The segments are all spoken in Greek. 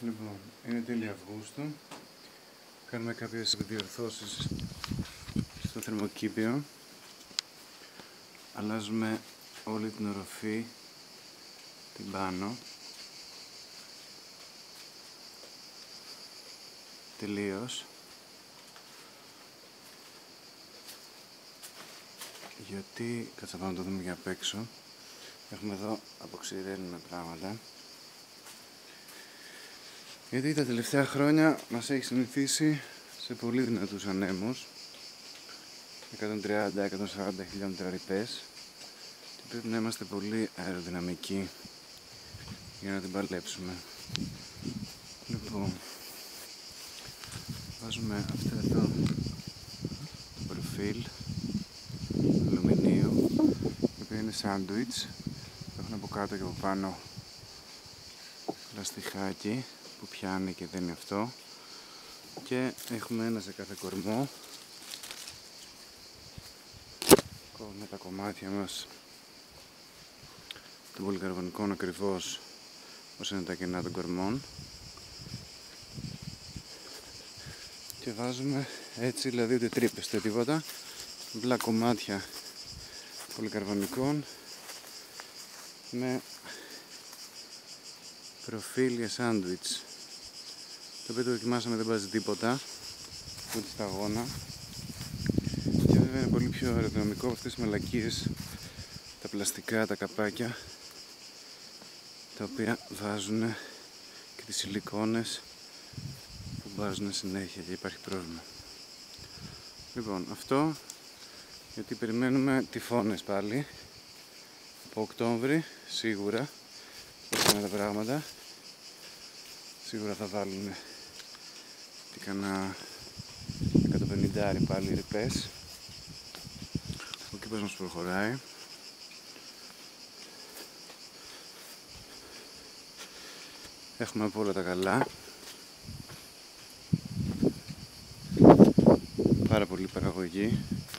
Λοιπόν, είναι τέλη Αυγούστου. Κάνουμε κάποιες διορθώσεις στο θερμοκήπιο. Αλλάζουμε όλη την οροφή, την πάνω. Τελείως. Γιατί, κάτσα πάμε να το δούμε για απ' έξω. Έχουμε εδώ αποξηραίνουμε πράγματα. Γιατί τα τελευταία χρόνια μας έχει συνηθίσει σε πολύ δυνατούς ανέμους, 130-140 χιλιόμετρα ρηπές, και πρέπει να είμαστε πολύ αεροδυναμικοί για να την παλέψουμε. Λοιπόν, βάζουμε αυτό εδώ το προφίλ αλουμινίου, το οποίο είναι σάντουιτς. Έχουν από κάτω και από πάνω λαστιχάκι που πιάνει και δεν είναι αυτό, και έχουμε ένα σε κάθε κορμό. Κόβουμε τα κομμάτια μας των πολυκαρβωνικών ακριβώς όσο είναι τα κενά των κορμών και βάζουμε έτσι, δηλαδή ούτε τρύπες ούτε τίποτα, απλά κομμάτια πολυκαρβωνικών με προφίλ για σάντουιτς, το οποίο το δοκιμάσαμε, δεν βάζει τίποτα ούτε σταγόνα και βέβαια είναι πολύ πιο αεροδυναμικό από αυτές τις μαλακίες, τα πλαστικά, τα καπάκια, τα οποία βάζουν, και τις σιλικόνες που βάζουν συνέχεια και υπάρχει πρόβλημα. Λοιπόν, αυτό γιατί περιμένουμε τυφώνες πάλι από Οκτώβρη, σίγουρα πώς είναι τα πράγματα. Σίγουρα θα βάλουν τι κανένα 150 πάλι ρηπές. Ο κήπος μας προχωράει. Έχουμε από όλα τα καλά. Πάρα πολύ παραγωγή.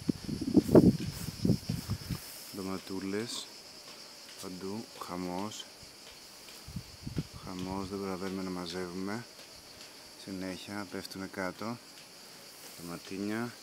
Ντοματούλες παντού, χαμός. Χαμός, δεν προλαβαίνουμε να μαζεύουμε. Συνέχεια πέφτουν κάτω ντοματίνια,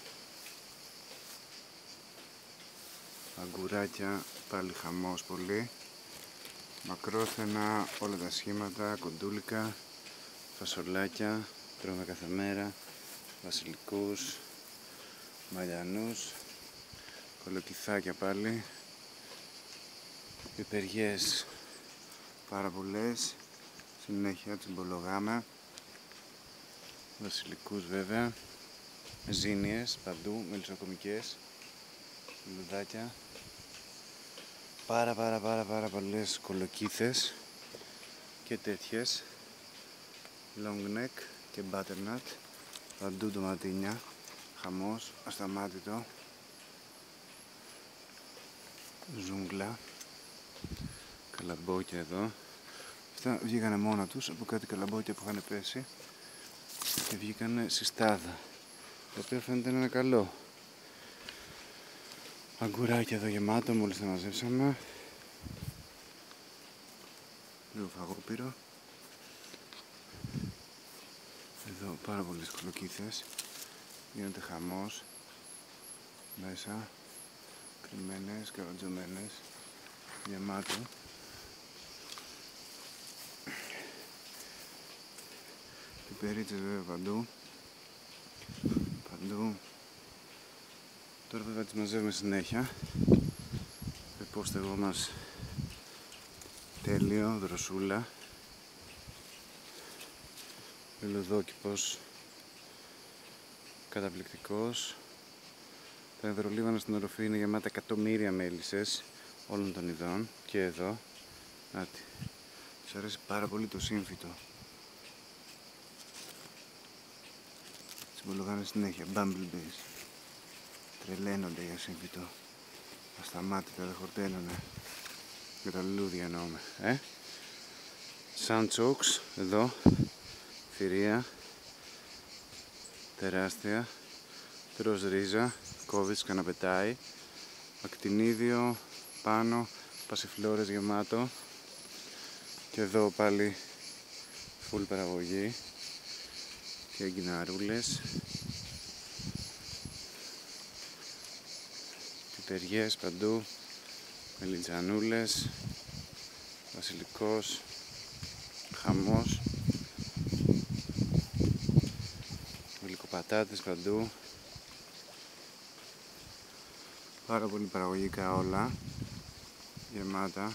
αγκουράκια, πάλι χαμός πολύ. Μακρόθενα, όλα τα σχήματα, κοντούλικα, φασολάκια, τρώμε κάθε μέρα, βασιλικούς, μαλιανούς, κολοκυθάκια πάλι, πιπεριές πάρα πολλές, συνέχεια τσιμπολογάμε, βασιλικούς βέβαια, ζήνιες παντού, μελισσοκομικές, λουδάκια, πάρα πολλές κολοκύθες και τέτοιες, long neck και butternut, παντού ντοματίνια, χαμός, ασταμάτητο, ζούγκλα, καλαμπόκια εδώ. Αυτά βγήκανε μόνα τους από κάτι καλαμπόκια που είχαν πέσει και βγήκανε συστάδα, το οποίο φαίνεται να είναι καλό. Αγκουράκια εδώ γεμάτο, μόλις τα μαζέψαμε. Λίγο φαγόπυρο. Εδώ πάρα πολλές κολοκύθες. Γίνεται χαμός. Μέσα. Κρυμμένες, καρατζωμένες. Γεμάτο. Πιπερίτσες βέβαια παντού. Παντού. Τώρα βέβαια τις μαζεύουμε συνέχεια. Επόστεγό μας τέλειο, δροσούλα. Λιλοδόκηπος καταπληκτικός. Τα υδρολίβανα στην οροφή είναι γεμάτα εκατομμύρια μέλισσες όλων των ειδών. Και εδώ, άτι, τους αρέσει πάρα πολύ το σύμφυτο. Συμπολογάνε συνέχεια, bumblebees. Τρελαίνονται για σύμφυτο. Ασταμάτητα, δεν χορταίνουνε. Για τα λουλούδια εννοούμε. Sunchokes, εδώ. Θηρία. Τεράστια. Τρως ρίζα. Κόβεις και αναπετάει. Ακτινίδιο πάνω. Πασιφλόρες γεμάτο. Και εδώ πάλι Φουλ παραγωγή και εγκιναρούλες, πιπεριές παντού, μελιτζανούλες, βασιλικός, χαμός, γλυκοπατάτες παντού. Πάρα πολύ παραγωγικά όλα, γεμάτα.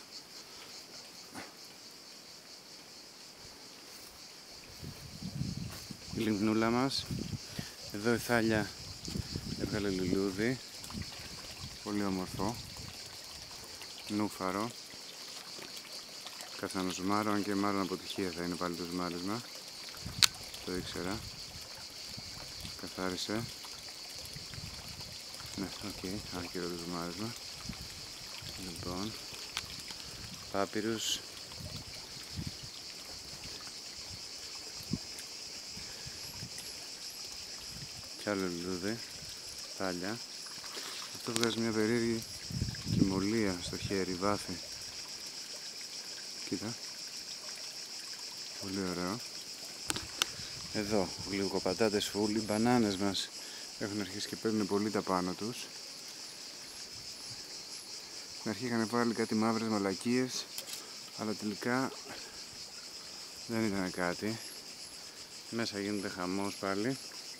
Η λιμνούλα μας. Εδώ η Θάλια έβγαλε λουλούδι, πολύ όμορφο, νούφαρο. Κάτσα να ζουμάρω, αν και μάλλον αποτυχία θα είναι πάλι το ζουμάρισμα. Το ήξερα. Καθάρισε. Ναι, οκ, άκυρο το ζουμάρισμα. Λοιπόν, πάπυρους. Κι άλλο λουλούδι, Θάλια. Αυτό βγάζει μια περίεργη κυμολία στο χέρι, βάθη. Κοίτα. Πολύ ωραίο. Εδώ, γλυκοπατάτες φούλοι, μπανάνες μας έχουν αρχίσει και παίρνουν πολύ τα πάνω τους. Στην αρχή είχαν βάλει κάτι μαύρες μαλακίες, αλλά τελικά δεν ήταν κάτι. Μέσα γίνεται χαμός πάλι.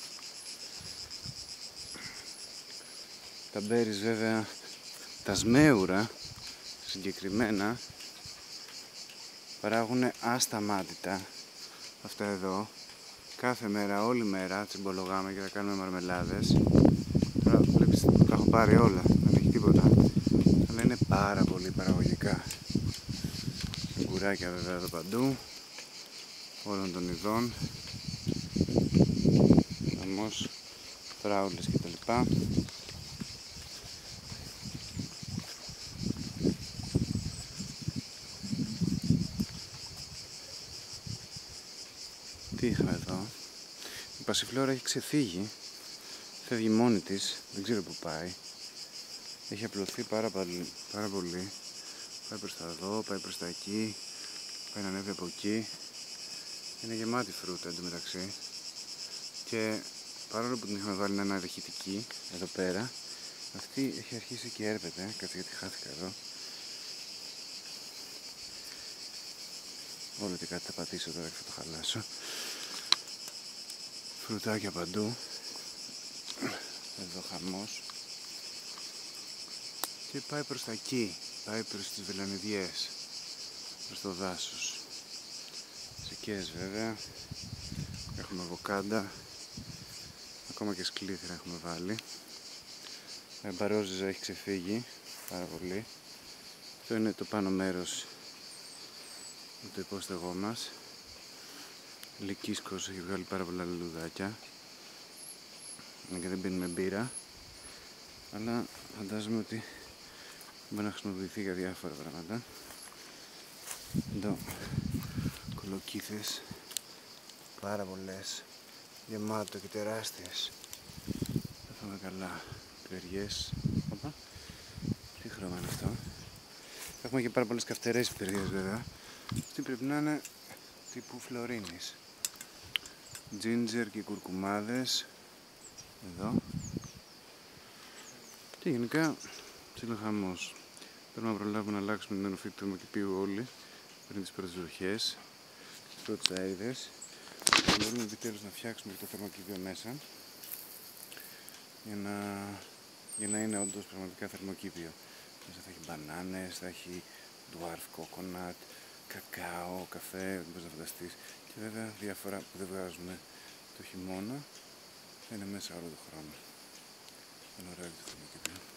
Τα μπέρις βέβαια, τα σμέουρα συγκεκριμένα, παράγουν ασταμάτητα αυτά εδώ. Κάθε μέρα, όλη μέρα τσιμπολογάμε και θα κάνουμε μαρμελάδες. Τώρα βλέπεις, τα έχω πάρει όλα, δεν έχει τίποτα. Αλλά είναι πάρα πολύ παραγωγικά. Γκουράκια βέβαια εδώ παντού, όλων των ειδών. Όμως, φράουλες κτλ. Τι είχαμε εδώ? Η πασιφλόρα έχει ξεφύγει. Φεύγει μόνη της. Δεν ξέρω που πάει. Έχει απλωθεί πάρα πολύ. Πάει προς τα εδώ, πάει προς τα εκεί. Πάει να ανέβει από εκεί. Είναι γεμάτη φρούτα εντωμεταξύ. Και παρόλο που την είχαμε βάλει να είναι αναρχητική εδώ πέρα, αυτή έχει αρχίσει και έρπεται. Κάτσε γιατί χάθηκα εδώ. Όλο και κάτι θα πατήσω τώρα και θα το χαλάσω. Φρουτάκια παντού. Εδώ χαμός. Και πάει προς τα εκεί. Πάει προς τις βελανιδιές. Προς το δάσος. Σικές βέβαια. Έχουμε αβοκάντα. Ακόμα και σκλήθυρα έχουμε βάλει. Η μπαρόζιζα έχει ξεφύγει πάρα πολύ. Αυτό είναι το πάνω μέρος, το υπόστεγό μας. Λυκίσκος έχει βγάλει πάρα πολλά λουλουδάκια. Και δεν πίνουμε μπύρα, αλλά φαντάζομαι ότι μπορεί να χρησιμοποιηθεί για διάφορα πράγματα. Εδώ κολοκύθες, πάρα πολλές, γεμάτο και τεράστιες. Θα φάμε καλά. Πιπεριές. Οπα. Τι χρώμα είναι αυτό? Έχουμε και πάρα πολλές καυτερές πιπεριές βέβαια. Αυτή πρέπει να είναι τύπου φλωρίνης. Ginger και κουρκουμάδες. Εδώ. Και γενικά ψιλοχαμός. Πρέπει να προλάβουμε να αλλάξουμε την οροφή του θερμοκηπίου όλοι πριν τις πρώτες βροχές, τις πρώτες αέριδες. Μπορούμε επιτέλους να φτιάξουμε και το θερμοκήπιο μέσα για να είναι όντως πραγματικά θερμοκήπιο. Μέσα θα έχει μπανάνες, θα έχει dwarf coconut, κακάο, καφέ, δεν μπορείς να φανταστείς. Και βέβαια διάφορα που δεν βγάζουμε το χειμώνα θα είναι μέσα όλο τον χρόνο. Είναι ωραίο το θερμοκήπιο.